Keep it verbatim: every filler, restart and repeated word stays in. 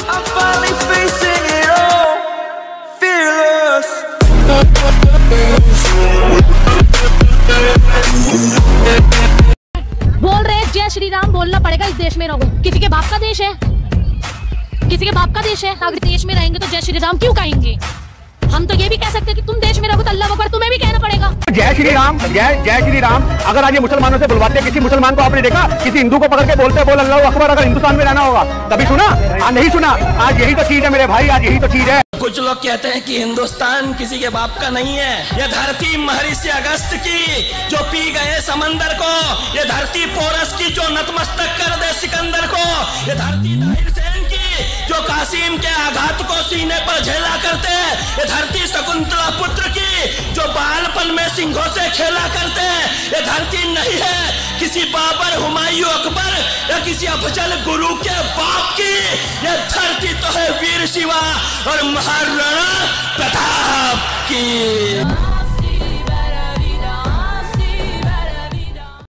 I'm finally facing it all, fearless. बोल रहे जय श्री राम बोलना पड़ेगा इस देश में रहो। किसी के बाप का देश है, किसी के बाप का देश है। अगर देश में रहेंगे तो जय श्री राम क्यों कहेंगे? हम तो ये भी कह सकते हैं कि तुम देश में रहो तो अल्लाह अकबर तुम्हें भी कहना पड़ेगा। जय श्री राम, जय जय श्री राम। अगर आज ये मुसलमानों से बुलवाते, किसी मुसलमान को आपने देखा किसी हिंदू को पकड़ के बोलते बोल अल्लाह अकबर? अगर हिंदुस्तान में रहना होगा कभी सुना? आज नहीं सुना। आज यही तो चीज है मेरे भाई, आज यही तो चीज है। कुछ लोग कहते हैं कि हिंदुस्तान किसी के बाप का नहीं है। ये धरती महर्षि अगस्त की जो पी गए समंदर को, ये धरती पोरस की जो नतमस्तक कर दे सिकंदर को, ये धरती ताहिर सेन की जो कासिम के आघात को सीने पर झेला करते, ये धरती शकुंतला पुत्र की जो बालपन में सिंहों से खेला करते, ये धरती नहीं है किसी बाबर, हुमायूं, अकबर या किसी अफजल गुरु के बाप की। ये धरती तो है वीर शिवा और महाराणा प्रताप।